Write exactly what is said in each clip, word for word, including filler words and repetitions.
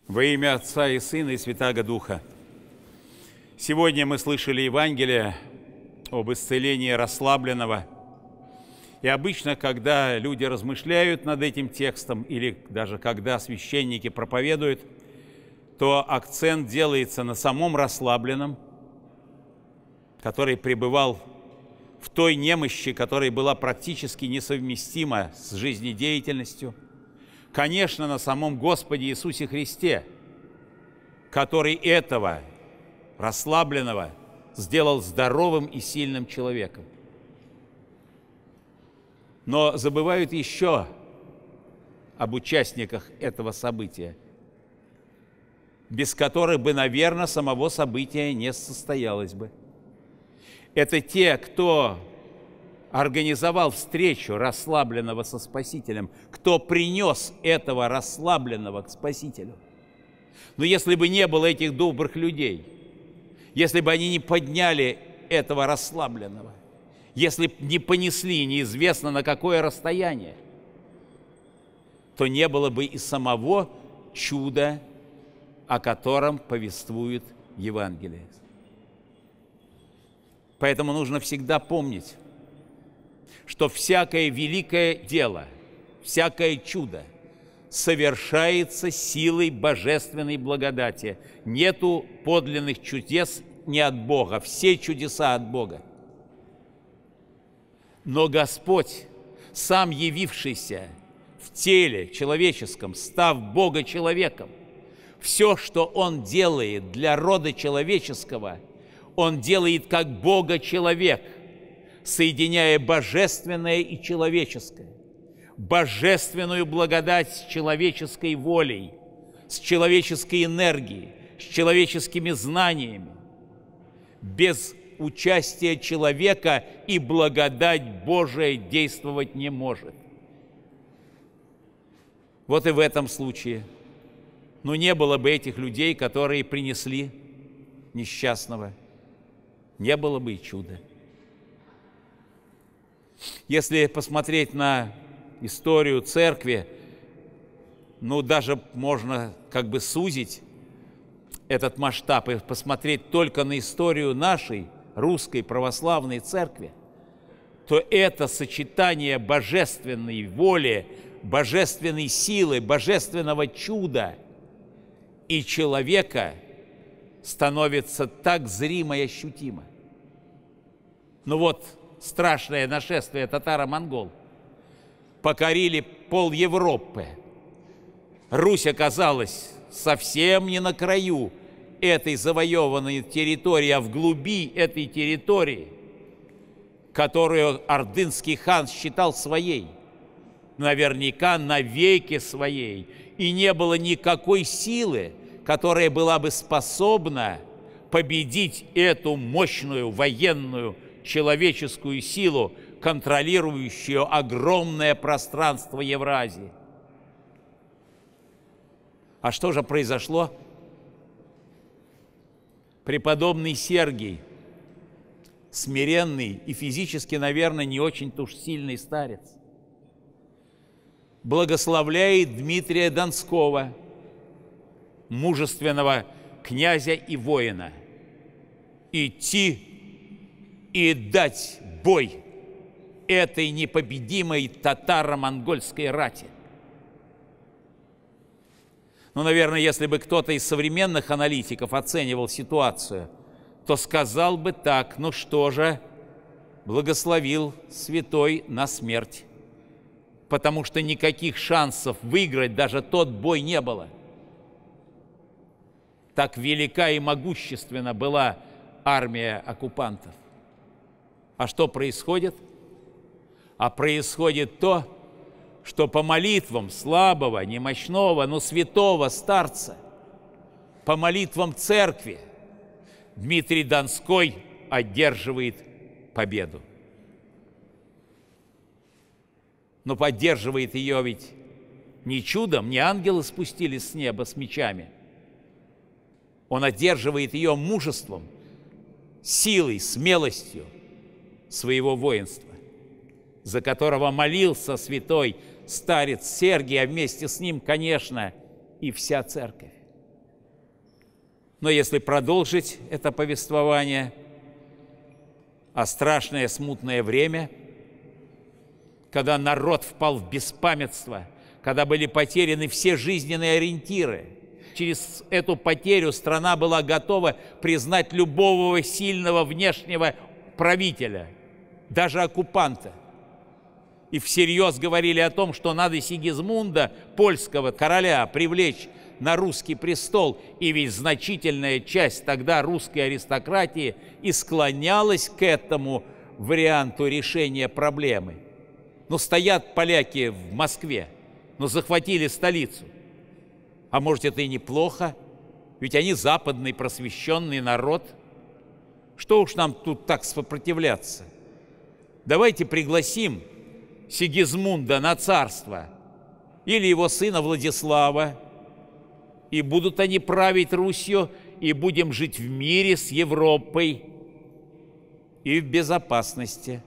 Во имя Отца и Сына и Святаго Духа. Сегодня мы слышали Евангелие об исцелении расслабленного. И обычно, когда люди размышляют над этим текстом, или даже когда священники проповедуют, то акцент делается на самом расслабленном, который пребывал в той немощи, которая была практически несовместима с жизнедеятельностью. Конечно, на самом Господе Иисусе Христе, который этого расслабленного сделал здоровым и сильным человеком. Но забывают еще об участниках этого события, без которых бы, наверное, самого события не состоялось бы. Это те, кто организовал встречу расслабленного со Спасителем, кто принес этого расслабленного к Спасителю. Но если бы не было этих добрых людей, если бы они не подняли этого расслабленного, если бы не понесли неизвестно на какое расстояние, то не было бы и самого чуда, о котором повествует Евангелие. Поэтому нужно всегда помнить, что всякое великое дело, всякое чудо совершается силой божественной благодати. Нету подлинных чудес не от Бога, все чудеса от Бога. Но Господь, сам явившийся в теле человеческом, став Бога человеком, все, что Он делает для рода человеческого, Он делает как Бога-человек, соединяя божественное и человеческое, божественную благодать с человеческой волей, с человеческой энергией, с человеческими знаниями. Без участия человека и благодать Божия действовать не может. Вот и в этом случае. Но не было бы этих людей, которые принесли несчастного. Не было бы и чуда. Если посмотреть на историю церкви, ну, даже можно как бы сузить этот масштаб и посмотреть только на историю нашей русской православной церкви, то это сочетание божественной воли, божественной силы, божественного чуда и человека становится так зримо и ощутимо. Ну вот, страшное нашествие татаро-монгол покорили пол Европы. Русь оказалась совсем не на краю этой завоеванной территории, а в глуби этой территории, которую ордынский хан считал своей, наверняка навеки своей, и не было никакой силы, которая была бы способна победить эту мощную военную человеческую силу, контролирующую огромное пространство Евразии. А что же произошло? Преподобный Сергий, смиренный и физически, наверное, не очень-то уж сильный старец, благословляет Дмитрия Донского, мужественного князя и воина, идти и дать бой этой непобедимой татаро-монгольской рати. Ну, наверное, если бы кто-то из современных аналитиков оценивал ситуацию, то сказал бы так: ну что же, благословил святой на смерть, потому что никаких шансов выиграть даже тот бой не было. Так велика и могущественна была армия оккупантов. А что происходит? А происходит то, что по молитвам слабого, немощного, но святого старца, по молитвам церкви, Дмитрий Донской одерживает победу. Но поддерживает ее ведь не чудом, не ангелы спустились с неба с мечами. Он одерживает ее мужеством, силой, смелостью своего воинства, за которого молился святой старец Сергий, а вместе с ним, конечно, и вся церковь. Но если продолжить это повествование о страшное смутное время, когда народ впал в беспамятство, когда были потеряны все жизненные ориентиры, через эту потерю страна была готова признать любого сильного внешнего правителя, даже оккупанта. И всерьез говорили о том, что надо Сигизмунда, польского короля, привлечь на русский престол. И ведь значительная часть тогда русской аристократии и склонялась к этому варианту решения проблемы. Но стоят поляки в Москве, но захватили столицу. А может, это и неплохо, ведь они западный просвещенный народ. Что уж нам тут так сопротивляться? Давайте пригласим Сигизмунда на царство или его сына Владислава, и будут они править Русью, и будем жить в мире с Европой и в безопасности.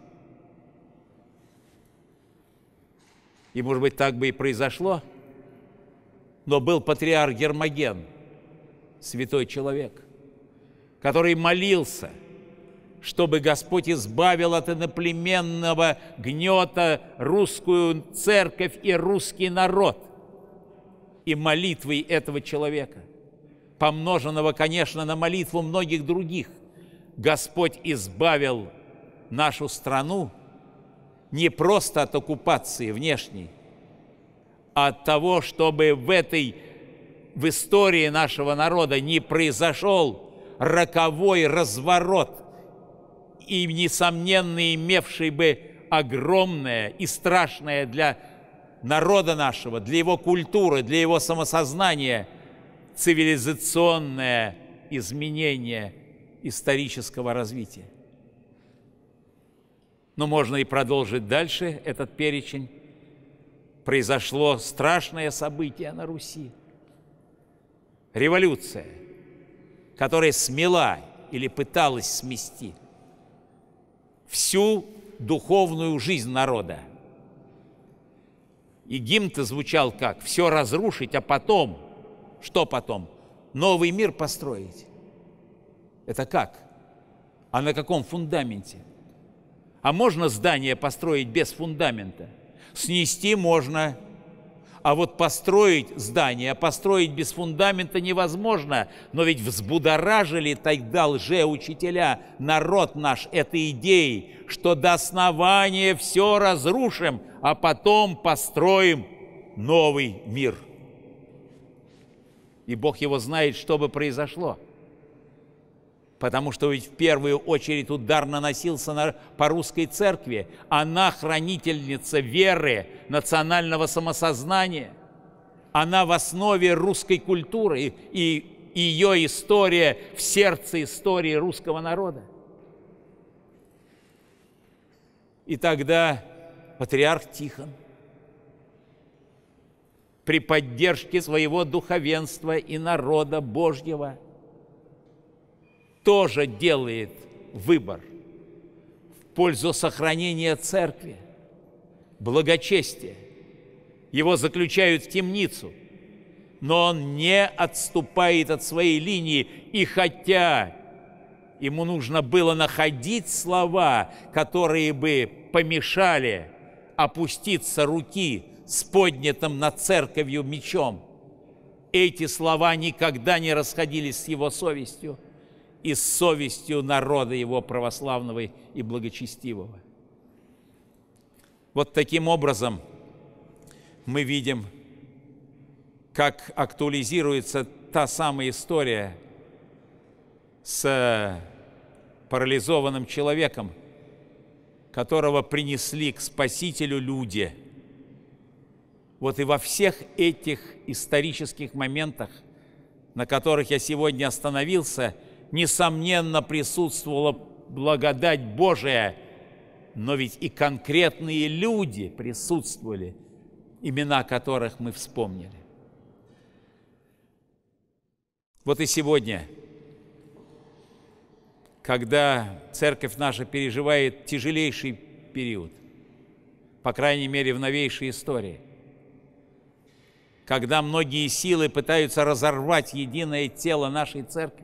И, может быть, так бы и произошло, но был патриарх Гермоген, святой человек, который молился, чтобы Господь избавил от иноплеменного гнета русскую церковь и русский народ. И молитвой этого человека, помноженного, конечно, на молитву многих других, Господь избавил нашу страну не просто от оккупации внешней, а от того, чтобы в этой, в истории нашего народа не произошел роковой разворот, и, несомненно, имевший бы огромное и страшное для народа нашего, для его культуры, для его самосознания цивилизационное изменение исторического развития. Но можно и продолжить дальше этот перечень. Произошло страшное событие на Руси. Революция, которая смела или пыталась смести всю духовную жизнь народа. И гимн-то звучал как: «Все разрушить, а потом...» Что потом? Новый мир построить. Это как? А на каком фундаменте? А можно здание построить без фундамента? Снести можно. А вот построить здание, построить без фундамента невозможно. Но ведь взбудоражили тогда лжеучителя народ наш этой идеей, что до основания все разрушим, а потом построим новый мир. И Бог его знает, что бы произошло. Потому что ведь в первую очередь удар наносился на, по русской церкви. Она хранительница веры, национального самосознания. Она в основе русской культуры, и ее история в сердце истории русского народа. И тогда патриарх Тихон при поддержке своего духовенства и народа Божьего тоже делает выбор в пользу сохранения церкви, благочестия. Его заключают в темницу, но он не отступает от своей линии. И хотя ему нужно было находить слова, которые бы помешали опуститься руки с поднятым над церковью мечом, эти слова никогда не расходились с его совестью и с совестью народа его православного и благочестивого. Вот таким образом мы видим, как актуализируется та самая история с парализованным человеком, которого принесли к Спасителю люди. Вот и во всех этих исторических моментах, на которых я сегодня остановился, несомненно, присутствовала благодать Божия, но ведь и конкретные люди присутствовали, имена которых мы вспомнили. Вот и сегодня, когда церковь наша переживает тяжелейший период, по крайней мере, в новейшей истории, когда многие силы пытаются разорвать единое тело нашей церкви,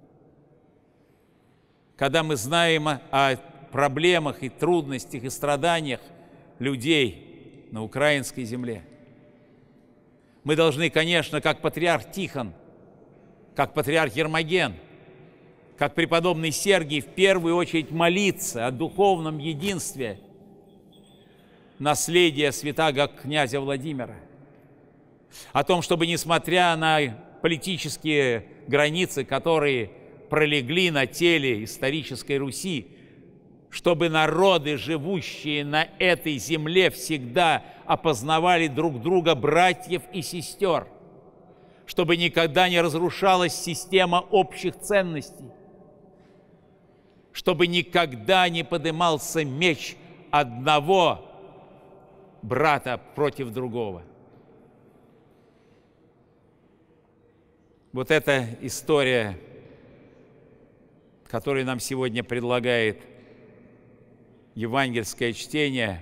когда мы знаем о, о проблемах и трудностях и страданиях людей на украинской земле, мы должны, конечно, как патриарх Тихон, как патриарх Ермоген, как преподобный Сергий, в первую очередь молиться о духовном единстве наследия святаго князя Владимира, о том, чтобы, несмотря на политические границы, которые пролегли на теле исторической Руси, чтобы народы, живущие на этой земле, всегда опознавали друг друга братьев и сестер, чтобы никогда не разрушалась система общих ценностей, чтобы никогда не поднимался меч одного брата против другого. Вот эта история, которую нам сегодня предлагает евангельское чтение,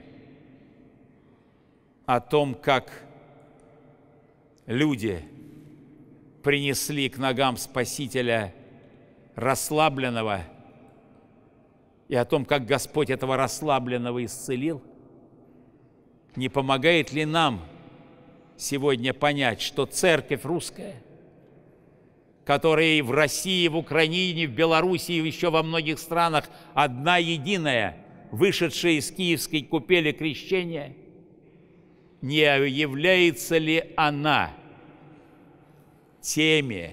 о том, как люди принесли к ногам Спасителя расслабленного, и о том, как Господь этого расслабленного исцелил, не помогает ли нам сегодня понять, что церковь русская, которая и в России, в Украине, в Белоруссии и еще во многих странах одна единая, вышедшая из Киевской купели крещения, не является ли она теми,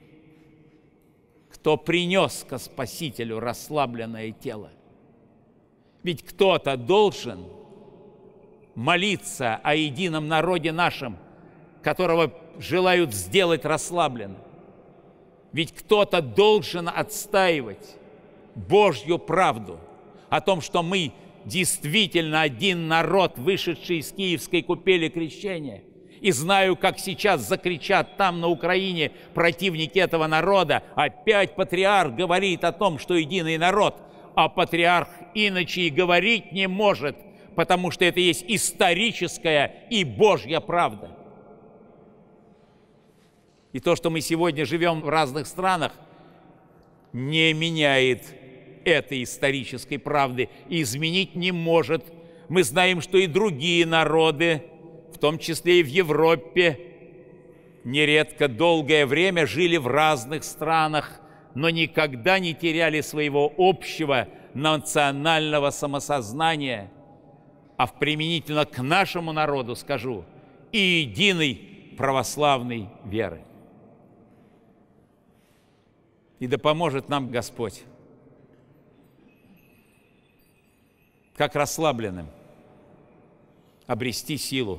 кто принес ко Спасителю расслабленное тело? Ведь кто-то должен молиться о едином народе нашем, которого желают сделать расслабленным. Ведь кто-то должен отстаивать Божью правду о том, что мы действительно один народ, вышедший из Киевской купели крещения. И знаю, как сейчас закричат там, на Украине, противники этого народа. Опять патриарх говорит о том, что единый народ, а патриарх иначе и говорить не может, потому что это есть историческая и Божья правда. И то, что мы сегодня живем в разных странах, не меняет этой исторической правды и изменить не может. Мы знаем, что и другие народы, в том числе и в Европе, нередко долгое время жили в разных странах, но никогда не теряли своего общего национального самосознания. А в применительно к нашему народу скажу, и единой православной веры. И да поможет нам Господь, как расслабленным, обрести силу.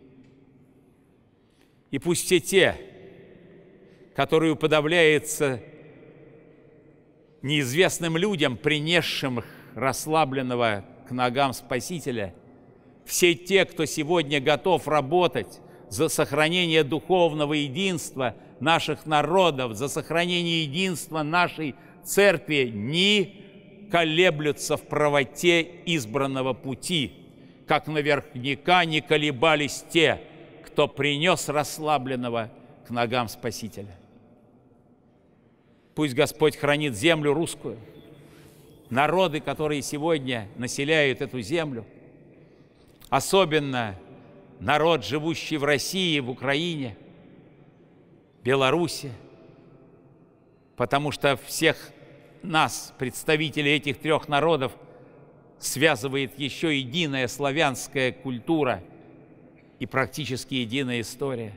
И пусть все те, которые уподобляются неизвестным людям, принесшим расслабленного к ногам Спасителя, все те, кто сегодня готов работать за сохранение духовного единства наших народов, за сохранение единства нашей церкви, не колеблются в правоте избранного пути, как наверняка не колебались те, кто принес расслабленного к ногам Спасителя. Пусть Господь хранит землю русскую, народы, которые сегодня населяют эту землю, особенно народ, живущий в России, в Украине, Беларуси, потому что всех нас, представителей этих трех народов, связывает еще единая славянская культура и практически единая история.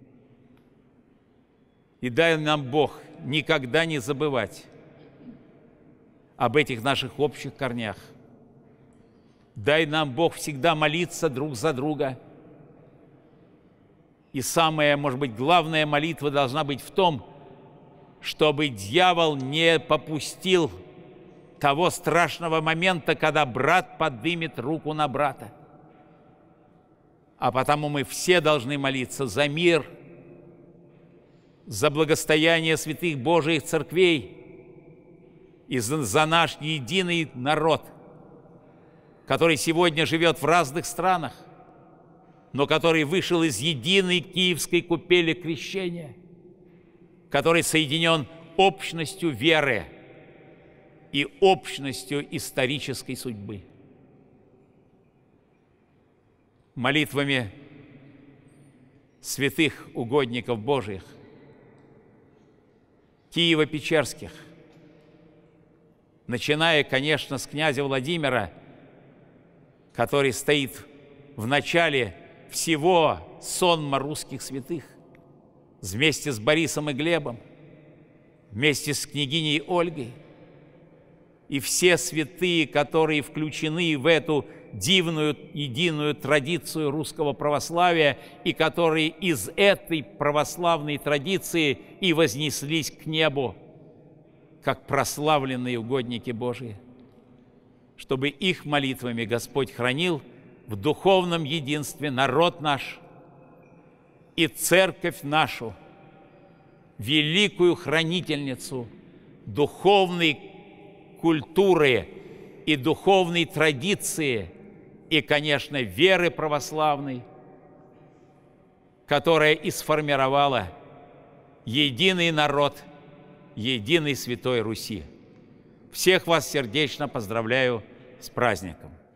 И дай нам Бог никогда не забывать об этих наших общих корнях. Дай нам Бог всегда молиться друг за друга. И самая, может быть, главная молитва должна быть в том, чтобы дьявол не попустил того страшного момента, когда брат поднимет руку на брата. А потому мы все должны молиться за мир, за благостояние святых Божиих церквей и за, за наш единый народ, который сегодня живет в разных странах, но который вышел из единой киевской купели крещения, который соединен общностью веры и общностью исторической судьбы. Молитвами святых угодников Божиих, Киево-Печерских, начиная, конечно, с князя Владимира, который стоит в начале всего сонма русских святых, вместе с Борисом и Глебом, вместе с княгиней Ольгой, и все святые, которые включены в эту дивную единую традицию русского православия и которые из этой православной традиции и вознеслись к небу, как прославленные угодники Божии, чтобы их молитвами Господь хранил в духовном единстве народ наш и церковь нашу, великую хранительницу духовной культуры и духовной традиции, и, конечно, веры православной, которая и сформировала единый народ, единой Святой Руси. Всех вас сердечно поздравляю с праздником!